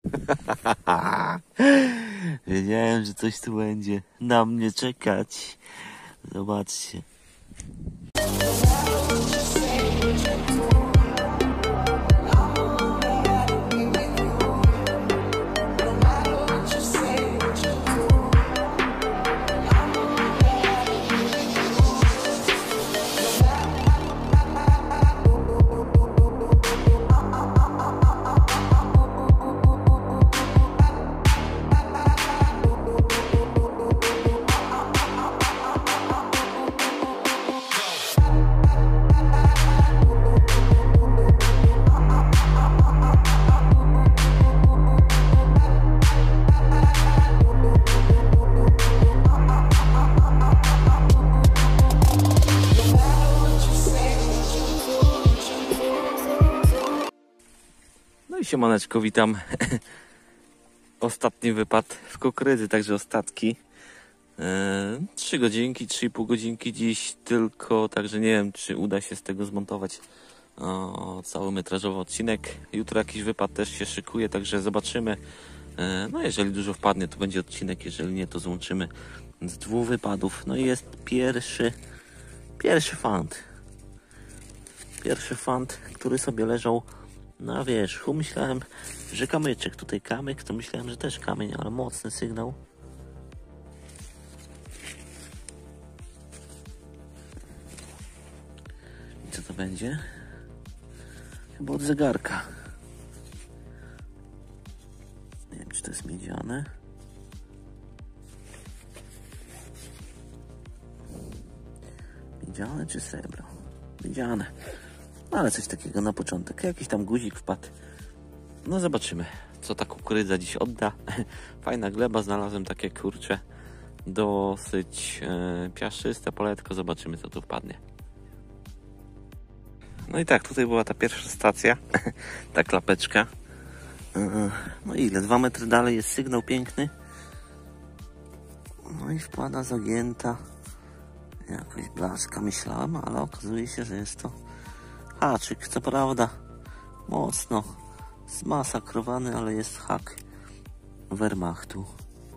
Wiedziałem, że coś tu będzie na mnie czekać. Zobaczcie. No i siemaneczko, witam. Ostatni wypad w kukurydzy, także ostatki. 3 godzinki, 3,5 godzinki dziś tylko, także nie wiem, czy uda się z tego zmontować całometrażowy odcinek. Jutro jakiś wypad też się szykuje, także zobaczymy. No jeżeli dużo wpadnie, to będzie odcinek, jeżeli nie, to złączymy z 2 wypadów. No i jest pierwszy fant. Pierwszy fant, który sobie leżał na wierzchu. Myślałem, że kamyczek, tutaj kamyk, to myślałem, że też kamień, ale mocny sygnał. I co to będzie? Chyba od zegarka. Nie wiem, czy to jest miedziane. Miedziane czy srebro? Miedziane. No ale coś takiego na początek. Jakiś tam guzik wpadł. No zobaczymy, co ta kukurydza dziś odda. Fajna gleba, znalazłem takie, kurcze, dosyć piaszczyste poletko. Zobaczymy, co tu wpadnie. No i tak, tutaj była ta pierwsza stacja. Ta klapeczka. No ile? 2 metry dalej jest sygnał piękny. No i wpada zagięta. Jakoś blaszka myślałem, ale okazuje się, że jest to haczyk. Co prawda mocno zmasakrowany, ale jest hak Wehrmachtu.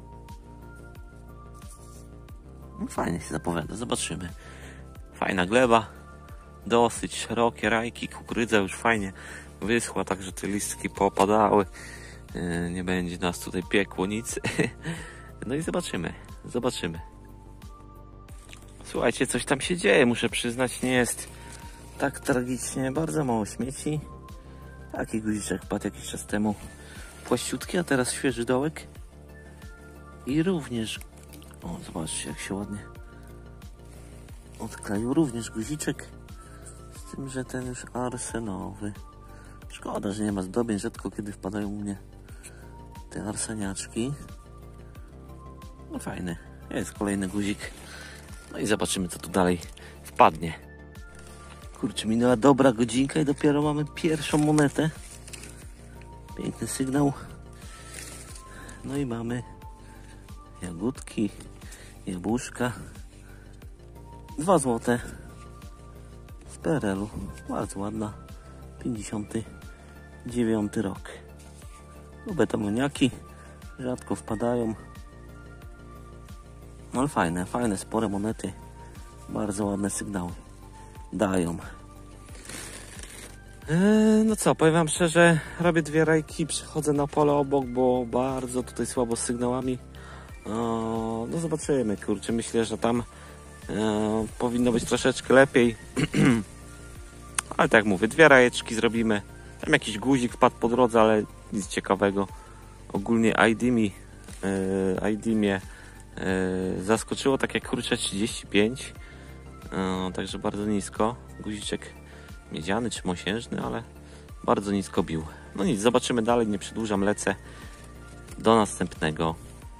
No fajnie się zapowiada, zobaczymy. Fajna gleba, dosyć szerokie rajki, kukurydza już fajnie wyschła, także te listki popadały. Nie będzie nas tutaj piekło nic. No i zobaczymy. Słuchajcie, coś tam się dzieje, muszę przyznać, nie jest tak tragicznie, bardzo mało śmieci. Taki guziczek padł jakiś czas temu płaściutki, a teraz świeży dołek. I również, o zobaczcie jak się ładnie odkleił, również guziczek, z tym, że ten już arsenowy. Szkoda, że nie ma zdobień, rzadko kiedy wpadają u mnie te arseniaczki. No fajny, jest kolejny guzik. No i zobaczymy, co tu dalej wpadnie. Kurczę, minęła dobra godzinka i dopiero mamy pierwszą monetę. Piękny sygnał. No i mamy jagódki, jabłuszka. 2 złote z PRL-u. Bardzo ładna. 59 rok. Lubię tamoniaki. Rzadko wpadają. No ale fajne, spore monety. Bardzo ładne sygnały dają. No co, powiem wam szczerze, robię 2 rajki, przychodzę na pole obok, bo bardzo tutaj słabo z sygnałami. No zobaczymy, kurczę, myślę, że tam powinno być troszeczkę lepiej. Ale tak jak mówię, 2 rajeczki zrobimy. Tam jakiś guzik wpadł po drodze, ale nic ciekawego. Ogólnie ID mnie zaskoczyło, tak jak kurczę 35. Także bardzo nisko. Guziczek miedziany czy mosiężny, ale bardzo nisko bił. No nic, zobaczymy dalej, nie przedłużam, lecę do następnego.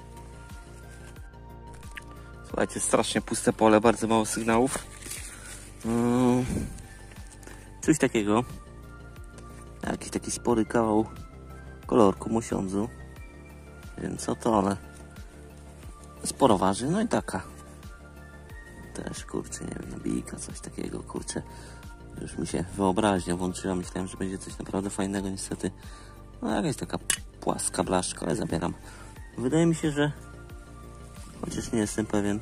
Słuchajcie, strasznie puste pole, bardzo mało sygnałów. Coś takiego. Jakiś taki spory kawał kolorku mosiądzu. Wiem co to, ale sporo waży. No i taka też, kurczę, nie wiem, nabijka, coś takiego, kurczę. Już mi się wyobraźnia włączyła, myślałem, że będzie coś naprawdę fajnego, niestety No jakaś taka płaska blaszka, ale zabieram. Wydaje mi się, że chociaż nie jestem pewien,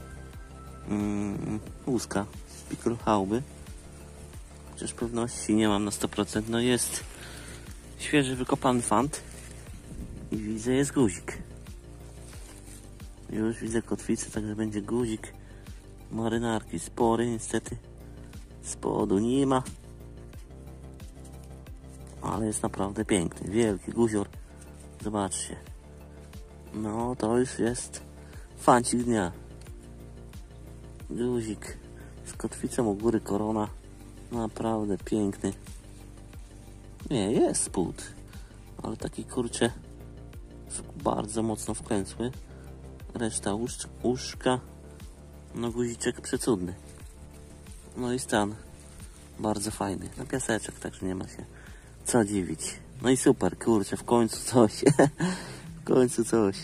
łuska z pickelhauby, chociaż pewności nie mam na 100%. No jest świeży wykopany fant i widzę, jest guzik. Już widzę kotwicę, także będzie guzik marynarki. Spory niestety spodu nie ma, ale jest naprawdę piękny, wielki guzior. Zobaczcie, no to już jest fancik dnia. Guzik z kotwicą u góry, korona, naprawdę piękny. Nie, jest spód, ale taki kurczę bardzo mocno wklęcły. Reszta uszka, no guziczek przecudny. No i stan bardzo fajny, na piaseczek, także nie ma się co dziwić. No i super, kurczę, w końcu coś. W końcu coś.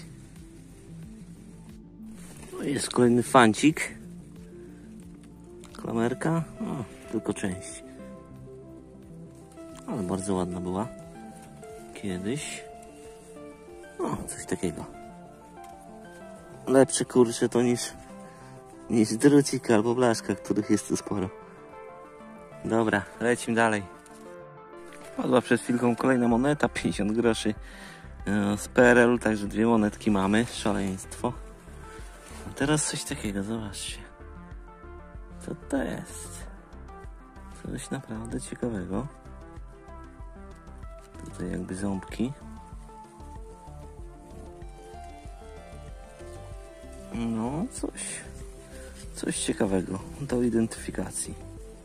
No jest kolejny fancik. Klamerka, no, tylko część. Ale bardzo ładna była. Kiedyś. No, coś takiego. Lepsze kurczę to niż drucik albo blaszka, których jest tu sporo. Dobra, lecimy dalej. Padła przed chwilką kolejna moneta, 50 groszy z PRL-u, także 2 monetki mamy, szaleństwo. A teraz coś takiego, zobaczcie. Co to jest? Coś naprawdę ciekawego. Tutaj jakby ząbki. No, coś ciekawego do identyfikacji.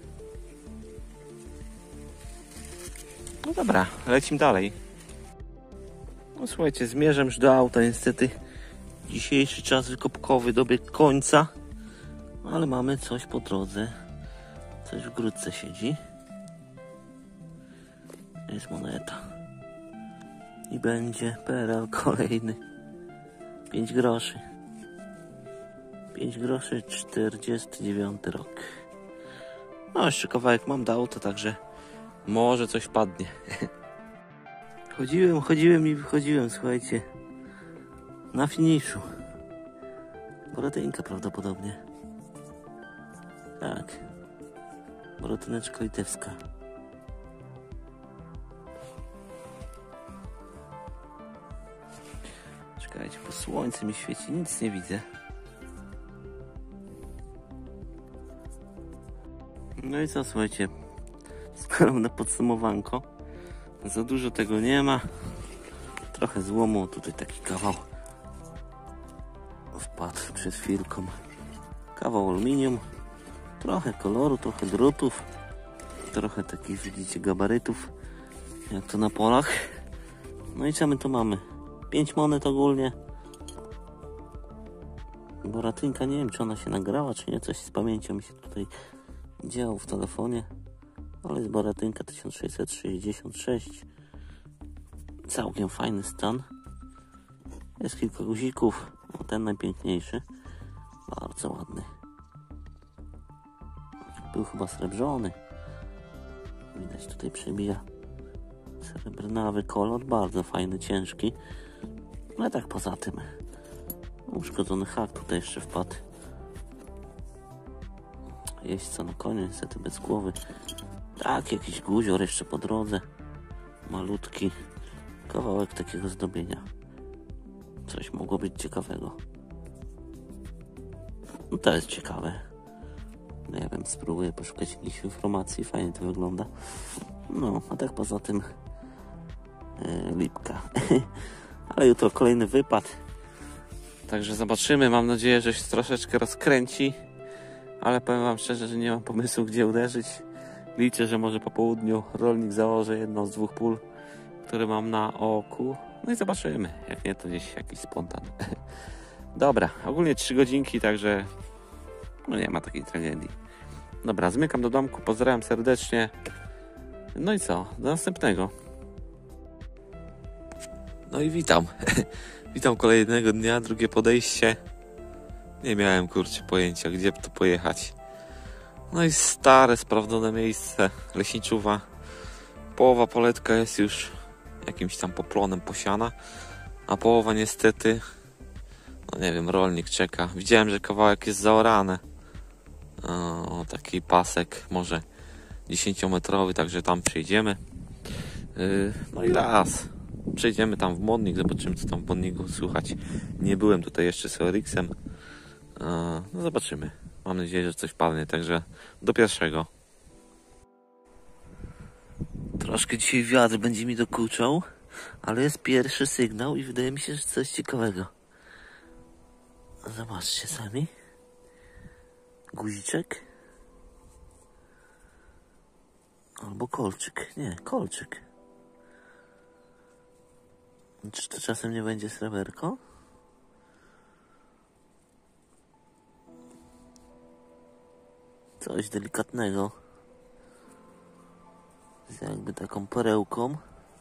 No dobra, lecimy dalej. No słuchajcie, zmierzam już do auta. Niestety dzisiejszy czas wykopkowy dobiegł końca, ale mamy coś po drodze. Coś w grudce siedzi. Jest moneta. I będzie PRL kolejny. 5 groszy. 5 groszy, 49 rok. No jeszcze kawałek mam do auta, także może coś padnie. Chodziłem i wychodziłem, słuchajcie. Na finiszu. Boratynka prawdopodobnie. Tak. Boratyneczka litewska. Czekajcie, bo słońce mi świeci, nic nie widzę. No i co, słuchajcie, skromne podsumowanko. Za dużo tego nie ma. Trochę złomu, tutaj taki kawał wpadł przed chwilką. Kawał aluminium, trochę koloru, trochę drutów, trochę takich, widzicie, gabarytów, jak to na polach. No i co my tu mamy? 5 monet ogólnie. Boratynka, nie wiem, czy ona się nagrała, czy nie, coś z pamięcią mi się tutaj działo w telefonie, ale jest boratynka 1666. Całkiem fajny stan. Jest kilka guzików, no ten najpiękniejszy, bardzo ładny. Był chyba srebrzony, widać tutaj przebija srebrnawy kolor, bardzo fajny, ciężki. No tak poza tym uszkodzony hak tutaj jeszcze wpadł. Jeźdźca na koniu, niestety bez głowy. Tak, jakiś guzior jeszcze po drodze. Malutki kawałek takiego zdobienia. Coś mogło być ciekawego. No to jest ciekawe. Nie wiem, spróbuję poszukać jakichś informacji. Fajnie to wygląda. No, a tak poza tym lipka. Ale jutro kolejny wypad. Także zobaczymy. Mam nadzieję, że się troszeczkę rozkręci. Ale powiem wam szczerze, że nie mam pomysłu, gdzie uderzyć. Liczę, że może po południu rolnik założy jedną z 2 pól, które mam na oku. No i zobaczymy. Jak nie, to gdzieś jakiś spontan. Dobra, ogólnie 3 godzinki, także no nie ma takiej tragedii. Dobra, zmykam do domku, pozdrawiam serdecznie. No i co? Do następnego. No i witam. Witam kolejnego dnia, drugie podejście. Nie miałem, kurczę, pojęcia, gdzie tu pojechać. No i stare, sprawdzone miejsce, leśniczuwa. Połowa poletka jest już jakimś tam poplonem posiana, a połowa niestety, no nie wiem, rolnik czeka. Widziałem, że kawałek jest zaorany. Taki pasek, może 10-metrowy, także tam przejdziemy. No i las. Przejdziemy tam w Modnik, zobaczymy co tam w Modniku słychać. Nie byłem tutaj jeszcze z ORX-em. No zobaczymy. Mam nadzieję, że coś padnie, także do pierwszego. Troszkę dzisiaj wiatr będzie mi dokuczał, ale jest pierwszy sygnał i wydaje mi się, że coś ciekawego. Zobaczcie sami. Guziczek. Albo kolczyk. Nie, kolczyk. Czy to czasem nie będzie sreberko? Coś delikatnego. Z jakby taką perełką.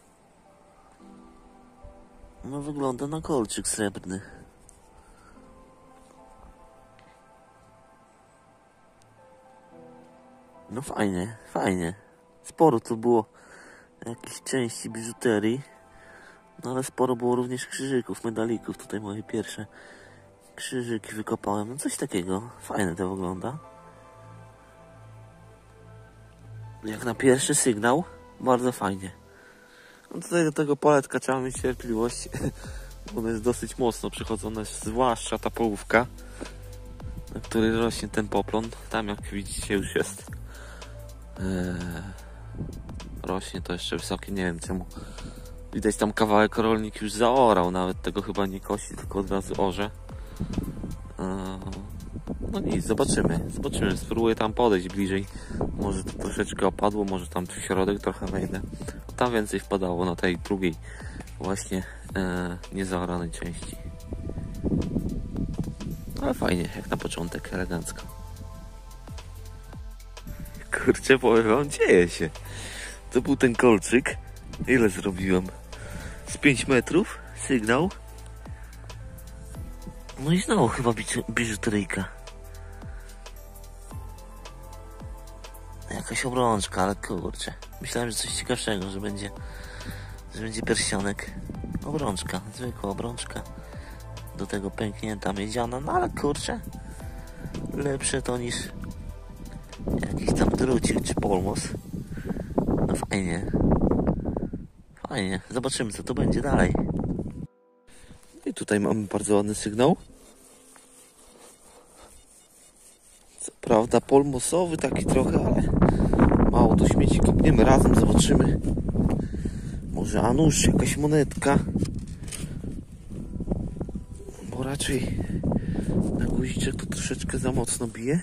No wygląda na kolczyk srebrny. No fajnie, fajnie. Sporo tu było jakichś części biżuterii. No ale sporo było również krzyżyków, medalików. Tutaj moje pierwsze krzyżyki wykopałem. No coś takiego. Fajne to wygląda. Jak na pierwszy sygnał, bardzo fajnie. No tutaj do tego poletka trzeba mieć cierpliwość. Ono jest dosyć mocno przychodzone, zwłaszcza ta połówka, na której rośnie ten poplon. Tam jak widzicie już jest. Rośnie to jeszcze wysokie, nie wiem czemu. Widać tam kawałek rolnik już zaorał, nawet tego chyba nie kosi, tylko od razu orze. No nic, zobaczymy, spróbuję tam podejść bliżej. Może to troszeczkę opadło, może tam w środek trochę wejdę. Tam więcej wpadało na tej drugiej właśnie niezaoranej części. Ale fajnie, jak na początek, elegancko. Kurczę, powiem wam, dzieje się. To był ten kolczyk. Ile zrobiłem? Z 5 metrów, sygnał. No i znowu chyba biżuteryjka. Jakaś obrączka, ale kurczę. Myślałem, że coś ciekawszego, że będzie pierścionek. Obrączka, zwykła obrączka. Do tego pęknięta miedziana, no ale kurczę. Lepsze to niż jakiś tam drucik czy polmos. No fajnie. Fajnie, zobaczymy co to będzie dalej. I tutaj mamy bardzo ładny sygnał. Co prawda polmosowy taki trochę, ale mało do śmieci kopniemy razem, zobaczymy. Może a nuż, jakaś monetka. Bo raczej na guziczek to troszeczkę za mocno bije.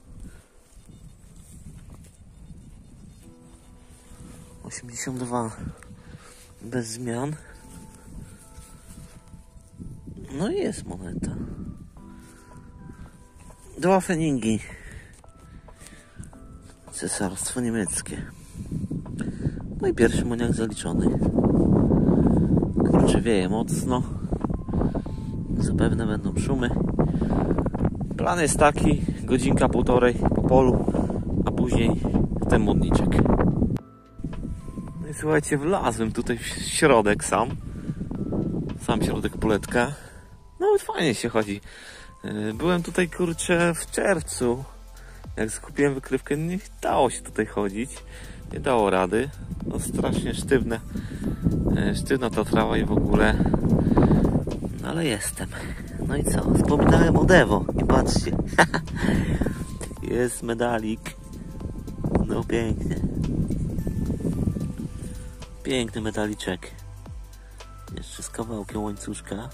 $82 bez zmian. No i jest moneta. 2 feningi. Cesarstwo niemieckie. No i pierwszy moniak zaliczony. Kurczę, wieje mocno. Zapewne będą szumy. Plan jest taki, godzinka, półtorej po polu, a później ten modniczek. No i słuchajcie, wlazłem tutaj w środek sam środek poletka. Nawet fajnie się chodzi. Byłem tutaj, kurczę, w czerwcu. Jak skupiłem wykrywkę, nie dało się tutaj chodzić. Nie dało rady. No strasznie sztywne. Sztywna ta trawa i w ogóle. No ale jestem. No i co? Wspominałem o Devo. I patrzcie. Jest medalik. No pięknie. Piękny medaliczek. Jeszcze z kawałkiem łańcuszka.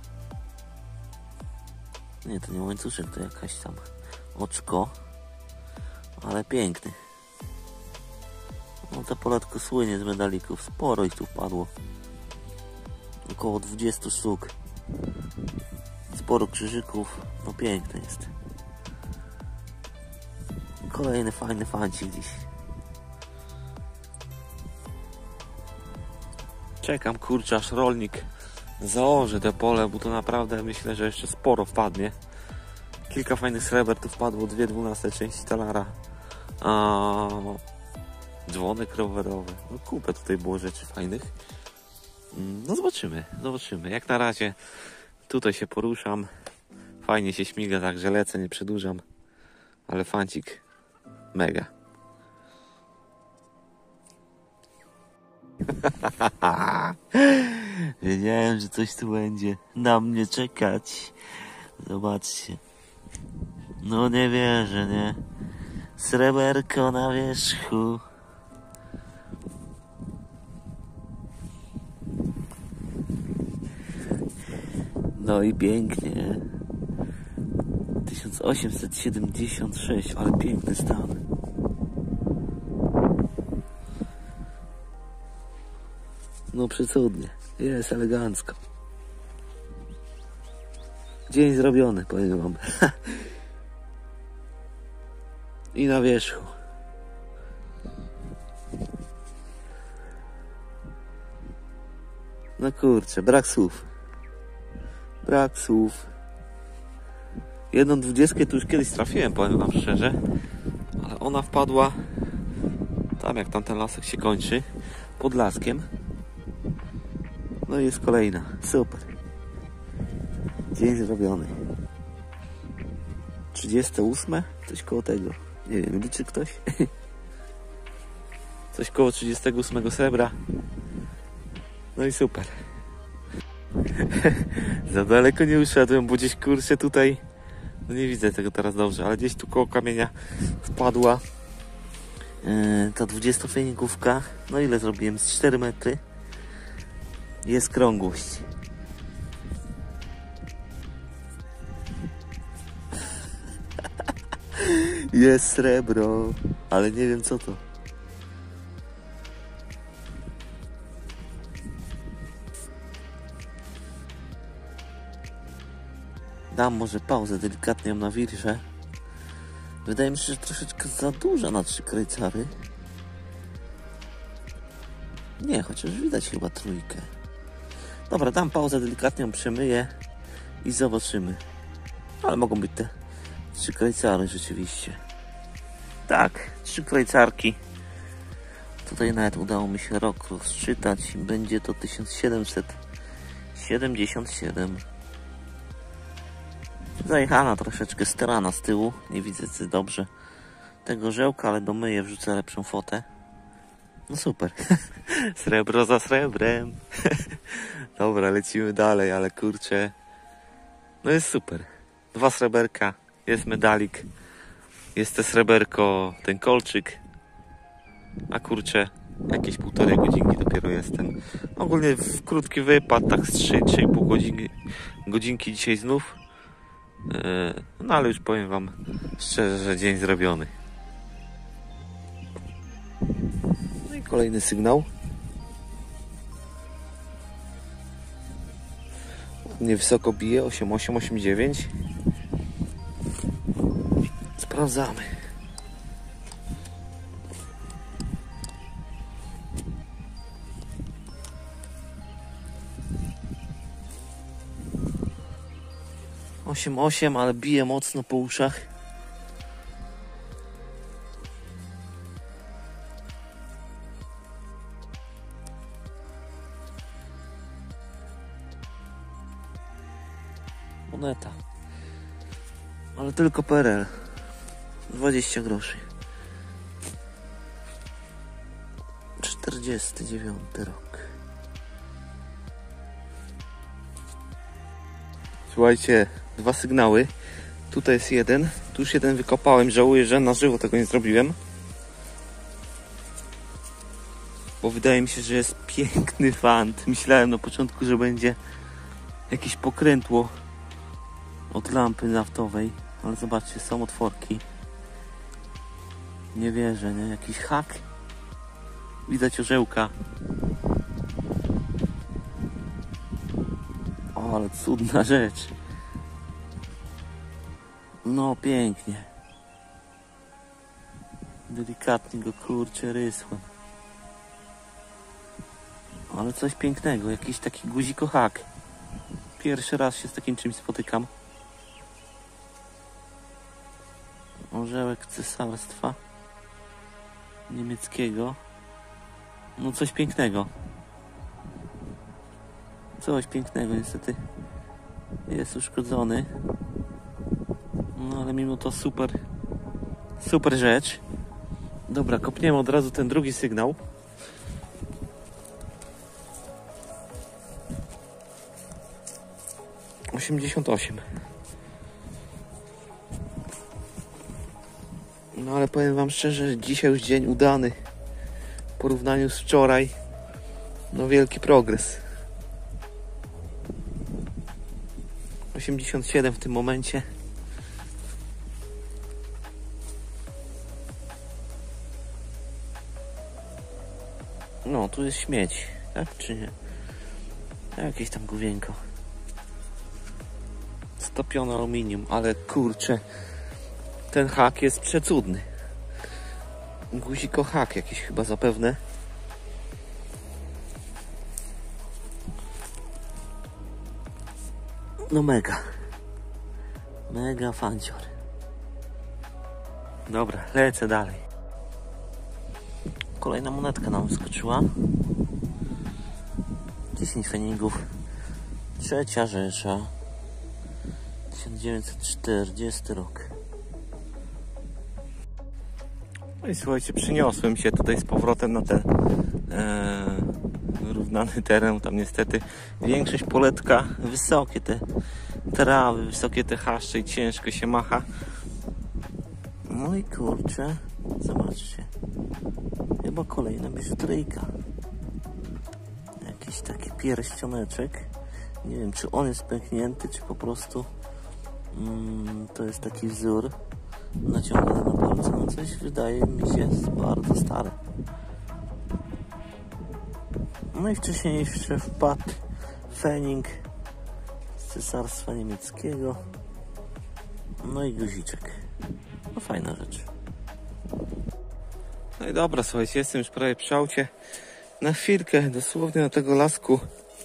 Nie, to nie łańcuszek, to jakaś tam oczko. Ale piękny. No to poletko słynie z medalików. Sporo ich tu wpadło. Około 20 sztuk. Sporo krzyżyków. No piękny jest. Kolejny fajny fancik dziś. Czekam, kurczę, aż rolnik zaorze te pole, bo to naprawdę myślę, że jeszcze sporo wpadnie. Kilka fajnych sreber tu wpadło, 2/12 części talara. Dzwonek rowerowy. No kupę tutaj było rzeczy fajnych. No zobaczymy. Jak na razie tutaj się poruszam. Fajnie się śmiga, także lecę, nie przedłużam. Ale fancik mega. Wiedziałem, że coś tu będzie na mnie czekać. Zobaczcie. No nie wierzę, nie? Sreberko na wierzchu. No i pięknie. 1876, ale piękny stan. No przecudnie. Jest elegancko. Dzień zrobiony, powiem wam. I na wierzchu. No kurczę, brak słów. Brak słów. 1,20 tu już kiedyś trafiłem, powiem wam szczerze. Ale ona wpadła tam, jak tamten lasek się kończy, pod laskiem. No i jest kolejna. Super. Dzień zrobiony. 38? Coś koło tego. Nie wiem, liczy ktoś? Coś koło 38 srebra. No i super. Za daleko nie uszedłem, bo gdzieś kurczę tutaj, no nie widzę tego teraz dobrze, ale gdzieś tu koło kamienia wpadła ta 20-fenigówka. No ile zrobiłem? Z 4 metry. Jest krągłość. Jest srebro, ale nie wiem co to. Dam może pauzę, delikatnie ją nawilżę. Wydaje mi się, że troszeczkę za duża na 3 krajcary. Nie, chociaż widać chyba 3. Dobra, dam pauzę, delikatnie ją przemyję i zobaczymy. Ale mogą być te 3 krajcary rzeczywiście. Tak, 3 krajcarki. Tutaj nawet udało mi się rok rozczytać. Będzie to 1777. Zajechana troszeczkę sterana z tyłu. Nie widzę co dobrze tego żełka, ale domyję, wrzucę lepszą fotę. No super. Srebro za srebrem. Dobra, lecimy dalej, ale kurczę. No jest super. 2 sreberka. Jest medalik. Jest te sreberko, ten kolczyk. A kurczę, jakieś 1,5 godzinki dopiero jestem. Ogólnie w krótki wypad, tak z 3,5 godzinki dzisiaj znów. No ale już powiem wam szczerze, że dzień zrobiony. No i kolejny sygnał. Ładnie wysoko bije, 8889. Sprawdzamy. Osiem, ale bije mocno po uszach. Moneta. Ale tylko PRL. 20 groszy. 49 rok. Słuchajcie, 2 sygnały. Tutaj jest jeden. Tu już jeden wykopałem. Żałuję, że na żywo tego nie zrobiłem. Bo wydaje mi się, że jest piękny fant. Myślałem na początku, że będzie jakieś pokrętło od lampy naftowej. Ale zobaczcie, są otworki. Nie wierzę, nie? Jakiś hak. Widać orzełka. O, ale cudna rzecz. No, pięknie. Delikatnie go kurczę rysłem. Ale coś pięknego. Jakiś taki guziko-hak. Pierwszy raz się z takim czymś spotykam. Orzełek cesarstwa niemieckiego. No coś pięknego. Coś pięknego, niestety jest uszkodzony. No ale mimo to super rzecz. Dobra, kopniemy od razu ten drugi sygnał. $88. No ale powiem wam szczerze, że dzisiaj już dzień udany. W porównaniu z wczoraj, no wielki progres. 87 w tym momencie. No, tu jest śmieć, tak czy nie? Jakieś tam główienko. Stopione aluminium, ale kurczę, ten hak jest przecudny. Guziko hak jakiś chyba zapewne. No mega fancior. Dobra, lecę dalej. Kolejna monetka nam wyskoczyła. 10 feningów. Trzecia Rzesza. 1940 rok. No i słuchajcie, przyniosłem się tutaj z powrotem na ten równany teren. Tam niestety większość poletka, wysokie te trawy, wysokie te chaszcze i ciężko się macha. No i kurczę, zobaczcie. Chyba kolejna biżuteryjka. Jakiś taki pierścioneczek. Nie wiem, czy on jest pęknięty, czy po prostu to jest taki wzór naciągany na palce. No coś wydaje mi się jest bardzo stare. No i wcześniej jeszcze wpadł fening z Cesarstwa Niemieckiego. No i guziczek. No fajna rzecz. No i dobra, słuchajcie, jestem już prawie przy aucie. Na chwilkę, dosłownie na tego lasku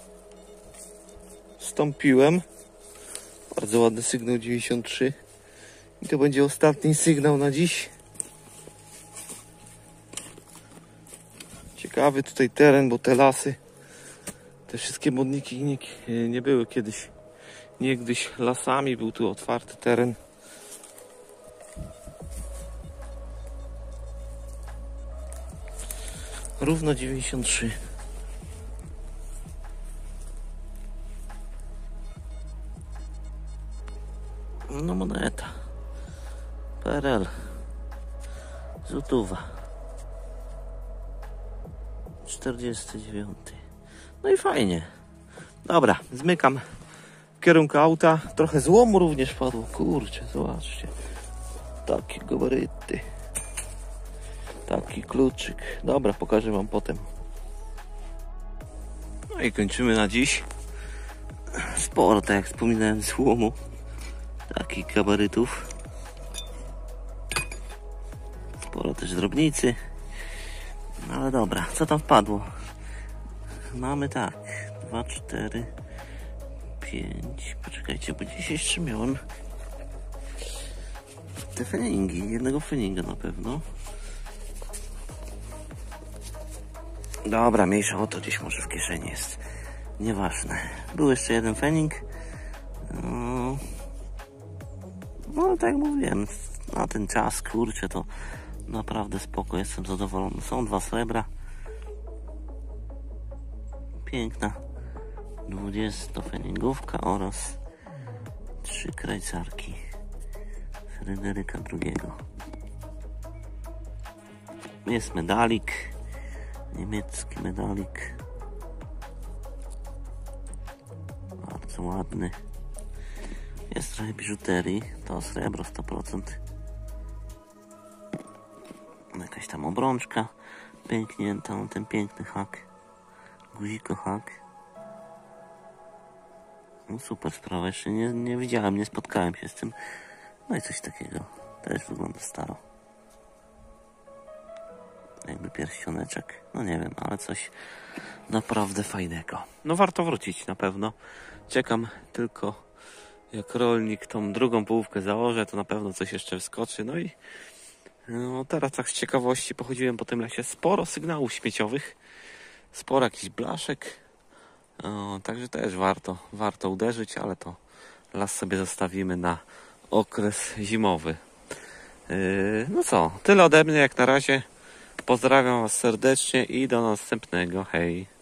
wstąpiłem. Bardzo ładny sygnał 93. I to będzie ostatni sygnał na dziś. Ciekawy tutaj teren, bo te lasy, te wszystkie modniki nie były niegdyś lasami. Był tu otwarty teren. Równo 93. No moneta. PRL. Złotówa. 49. No i fajnie. Dobra, zmykam w kierunku auta. Trochę złomu również padło. Kurczę, zobaczcie. Takie gabaryty. Taki kluczyk. Dobra, pokażę wam potem. No i kończymy na dziś. Sporo, tak jak wspominałem, złomu. Takich gabarytów. Sporo też drobnicy. No ale dobra, co tam wpadło? Mamy tak. 2, 4, 5. Poczekajcie, bo gdzieś jeszcze miałem te feningi. Jednego feninga na pewno. Dobra, mniejsza o to, gdzieś może w kieszeni jest. Nieważne. Był jeszcze jeden fening. No ale tak jak mówiłem, na ten czas, kurczę, to naprawdę spoko, jestem zadowolony. Są 2 srebra. Piękna 20-feningówka oraz 3 krajcarki Fryderyka II. Jest medalik. Niemiecki medalik. Bardzo ładny. Jest trochę biżuterii. To srebro 100%. Jakaś tam obrączka pęknięta. No, ten piękny hak. Guziko hak. No super sprawa. Jeszcze nie widziałem, nie spotkałem się z tym. No i coś takiego. Też wygląda staro. Jakby pierścioneczek. No nie wiem, ale coś naprawdę fajnego. No warto wrócić na pewno. Czekam tylko, jak rolnik tą drugą połówkę założę, to na pewno coś jeszcze wskoczy. No i no teraz tak z ciekawości pochodziłem po tym lesie. Sporo sygnałów śmieciowych. Sporo jakichś blaszek. Także też warto uderzyć, ale to las sobie zostawimy na okres zimowy. No co, tyle ode mnie jak na razie. Pozdrawiam Was serdecznie i do następnego. Hej!